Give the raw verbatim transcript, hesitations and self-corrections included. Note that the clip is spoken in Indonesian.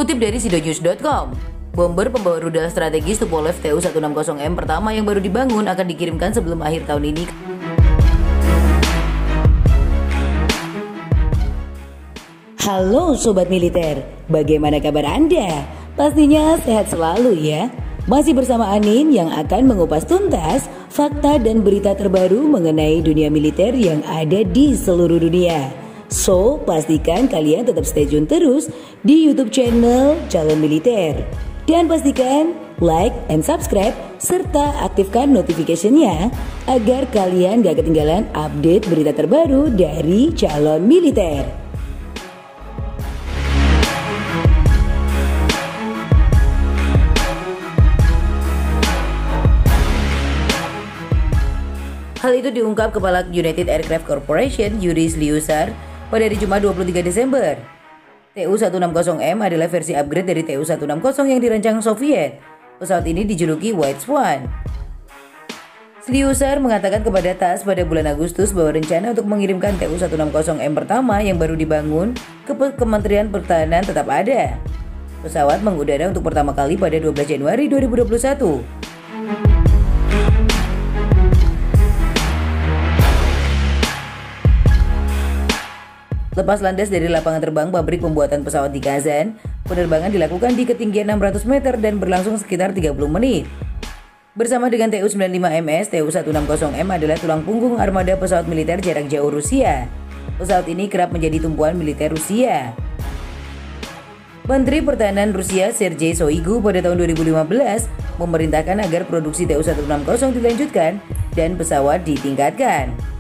Dikutip dari sidonews dot com, bomber pembawa rudal strategis Tupolev T U seratus enam puluh M pertama yang baru dibangun akan dikirimkan sebelum akhir tahun ini. Halo Sobat Militer, bagaimana kabar Anda? Pastinya sehat selalu ya. Masih bersama Anin yang akan mengupas tuntas fakta dan berita terbaru mengenai dunia militer yang ada di seluruh dunia. So, pastikan kalian tetap stay tune terus di YouTube channel Calon Militer. Dan pastikan like and subscribe serta aktifkan notification-nya agar kalian gak ketinggalan update berita terbaru dari Calon Militer. Hal itu diungkap Kepala United Aircraft Corporation Yuri Slyusar pada hari Jumat dua puluh tiga Desember. T U seratus enam puluh M adalah versi upgrade dari T U seratus enam puluh yang dirancang Soviet. Pesawat ini dijuluki White Swan. Slyusar mengatakan kepada T A S pada bulan Agustus bahwa rencana untuk mengirimkan T U seratus enam puluh M pertama yang baru dibangun ke Kementerian Pertahanan tetap ada. Pesawat mengudara untuk pertama kali pada dua belas Januari dua ribu dua puluh satu. Lepas landas dari lapangan terbang pabrik pembuatan pesawat di Kazan, penerbangan dilakukan di ketinggian enam ratus meter dan berlangsung sekitar tiga puluh menit. Bersama dengan T U sembilan puluh lima M S, T U seratus enam puluh M adalah tulang punggung armada pesawat militer jarak jauh Rusia. Pesawat ini kerap menjadi tumpuan militer Rusia. Menteri Pertahanan Rusia Sergei Shoigu pada tahun dua ribu lima belas memerintahkan agar produksi T U seratus enam puluh dilanjutkan dan pesawat ditingkatkan.